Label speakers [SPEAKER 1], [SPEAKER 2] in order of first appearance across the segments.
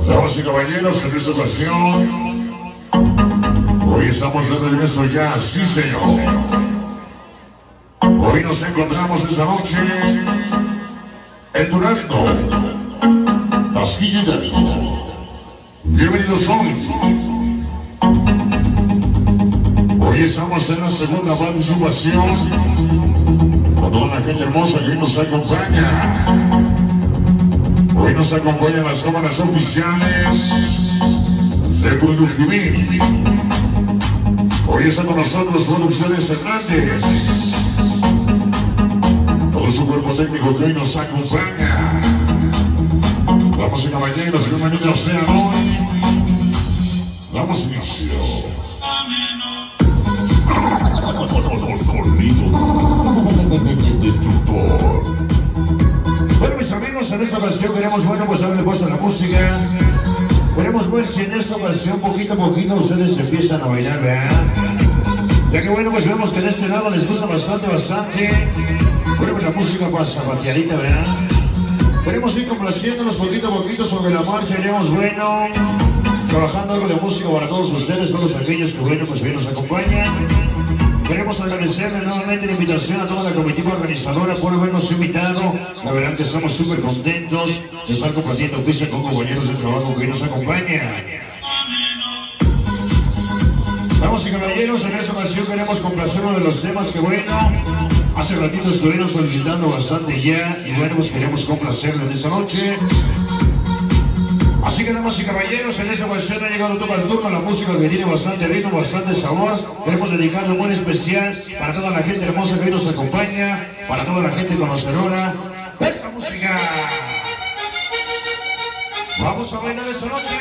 [SPEAKER 1] Damas y caballeros, en esta ocasión, hoy estamos de regreso ya, sí señor. Hoy nos encontramos esta noche en Durazno, Tasquilla y David. Bienvenidos son. Hoy estamos en la segunda participación con toda la gente hermosa que hoy nos acompaña. Hoy nos acompañan las cámaras oficiales de Productivil. Hoy está con nosotros Producciones Hernández. Todo su cuerpo técnico que hoy nos acompaña. Damas y caballeros, bienvenidos sean hoy. Damos inicio. Sonido destructor. Bueno, mis amigos, en esta ocasión queremos, pues darle puesto a la música. Queremos ver si en esta ocasión, poquito a poquito, ustedes empiezan a bailar, ¿verdad? Ya que bueno, pues vemos que de este lado les gusta bastante. Bueno, pues la música pasa bateadita, ¿verdad? Queremos ir complaciéndonos poquito a poquito sobre la marcha, iremos, bueno, trabajando algo de música para todos ustedes, todos aquellos que, bueno, pues hoy nos acompañan. Queremos agradecerle nuevamente la invitación a toda la comitiva organizadora por habernos invitado. La verdad que estamos súper contentos de estar compartiendo pista con compañeros de trabajo que hoy nos acompañan. Damas y caballeros, en esta ocasión queremos complacer uno de los temas que, bueno, hace ratito estuvieron solicitando bastante ya, y bueno, pues queremos complacerlo en esta noche. Así que, damas y caballeros, en esta ocasión ha llegado todo el turno, la música que tiene bastante ritmo, bastante sabor. Queremos dedicarle un buen especial para toda la gente hermosa que hoy nos acompaña, para toda la gente conocedora de esta música. Vamos a bailar esta noche.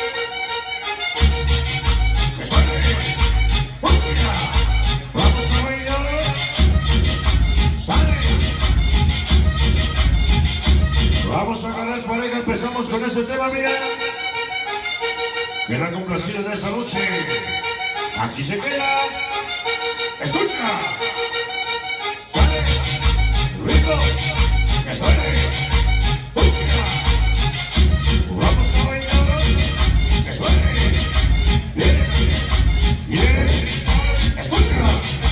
[SPEAKER 1] Vamos a bailar. ¡Sale! Vamos a agarrar pareja, empezamos con este tema, mira. Que la complacido de esa noche. Aquí se queda. Escucha. Dale. Rico. Que suene. Vamos a bailar. Que suene. Bien. Bien. Escucha.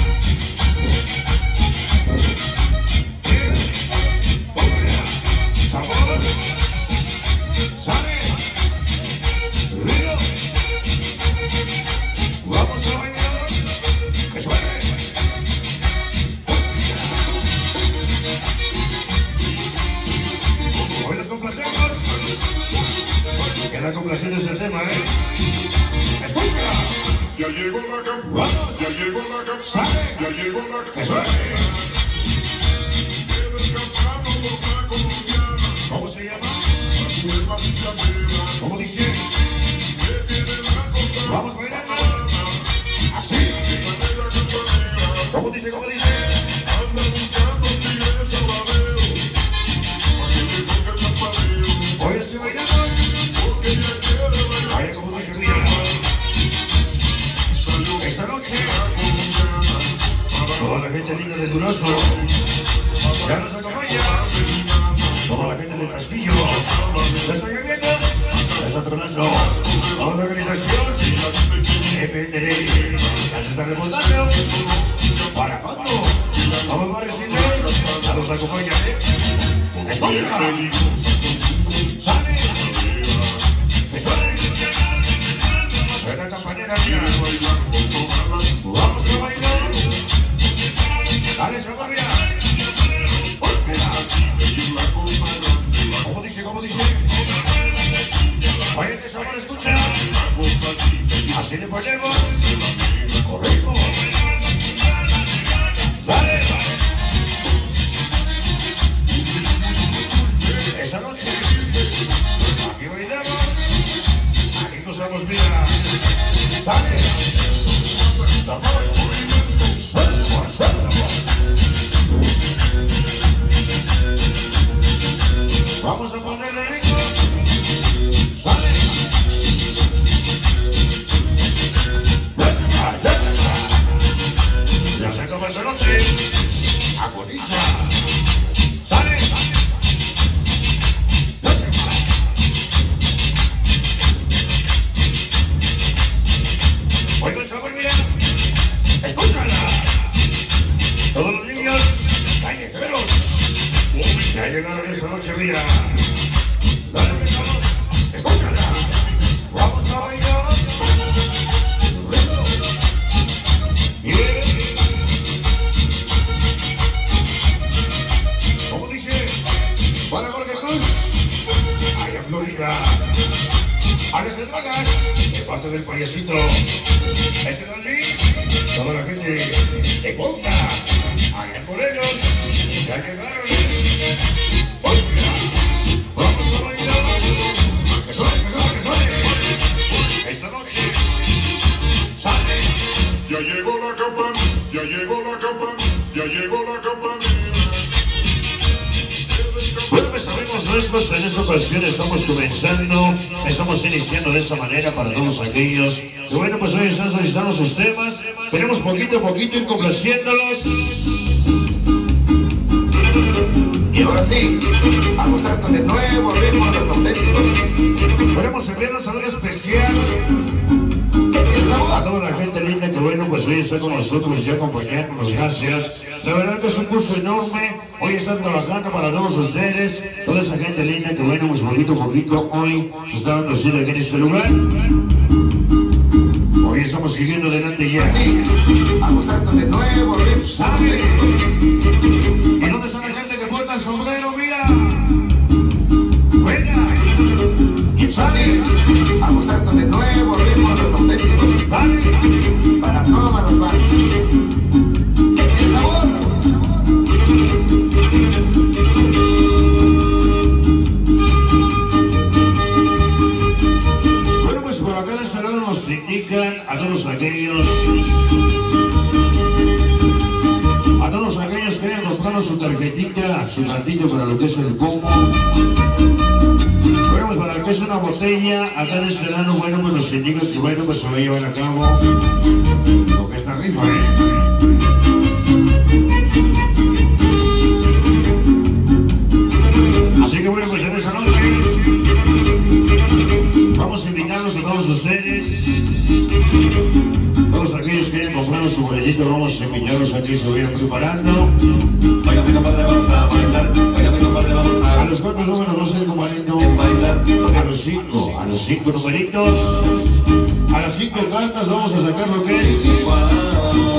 [SPEAKER 1] La complaciente es el tema, ¡escucha!
[SPEAKER 2] Ya llegó la campana, ya llegó la campana, ya llegó la campana.
[SPEAKER 1] ¿Cómo se llama? ¿Cómo dice? Vamos bailando. Así. ¿Cómo dice? ¿Cómo dice?
[SPEAKER 2] Anda buscando tigres salvaderos, para que le toque el campaneo.
[SPEAKER 1] Oye, si bailamos. Vaya como dice Ría. Esta noche, toda la gente linda de Durazno ya nos acompaña. Toda la gente del Castillo ya está lloviendo, ya está tronando. Toda la organización EPND ya se está remontando. ¿Para cuándo? Vamos a recibir, ya nos acompaña. ¡Escucha! ¡Sale! Suena campanera, mira. Vamos a bailar. Dale, chavarria. ¿Cómo dice? ¿Cómo dice? Oye, que sabor, escucha. Así le ponemos. Correcto. Dale. Esa noche aquí bailamos. Aquí gozamos, mira. Dale. Vamos a ponerle rico. Dale. Ya se acabó esa noche. Agoniza. Dale. a las drogas, de parte del payasito, ese Dalí, toda la gente de Ponta, allá en Morelos, ya llegaron. Vamos a bailar, que suene, esta noche, sale.
[SPEAKER 2] Ya llegó la campanilla, ya llegó la campanilla, ya llegó la campanilla.
[SPEAKER 1] Bueno, pues sabemos nuestros, en esta ocasión estamos comenzando, estamos iniciando de esa manera para todos aquellos. Y bueno, pues hoy están solicitando sus temas, queremos poquito a poquito ir complaciéndolos.
[SPEAKER 3] Y ahora sí, a gozar con el nuevo ritmo de los auténticos.
[SPEAKER 1] Queremos enviarnos algo especial a toda la gente linda que bueno, pues hoy está con nosotros ya acompañándonos, gracias. La verdad que es un gusto enorme, hoy están trabajando para todos ustedes, toda esa gente linda que bueno, pues poquito a poquito hoy se está dando cita aquí en este lugar. Hoy estamos siguiendo adelante ya.
[SPEAKER 3] Sí, a gozar con el nuevo ritmo de los
[SPEAKER 1] ¿Sabe?
[SPEAKER 3] auténticos.
[SPEAKER 1] ¿Y dónde está la gente que porta el sombrero? Mira. Venga. ¿Sabe?
[SPEAKER 3] Sí, a gozar con el nuevo ritmo de los auténticos.
[SPEAKER 1] ¿Vale?
[SPEAKER 3] Para todos los fans. El sabor.
[SPEAKER 1] Bueno, pues por acá de este lado nos indican a todos aquellos que hayan comprado su tarjetita, su cartito para lo que es el combo. Bueno, pues para lo que es una botella, acá de este lado, bueno, pues nos indican que bueno, pues se va a llevar a cabo lo que está rifa, Así que bueno, pues en esa noche vamos a invitarlos a todos ustedes, todos aquellos que hayan comprado su boletito, vamos a invitarlos a que se vayan preparando.
[SPEAKER 3] Oiga, mi compadre, vamos a bailar. Oiga, mi compadre, vamos
[SPEAKER 1] A los cuatro números va a ser comparando
[SPEAKER 3] bailar.
[SPEAKER 1] a los cinco numeritos, a las 5 cartas vamos a sacar lo que es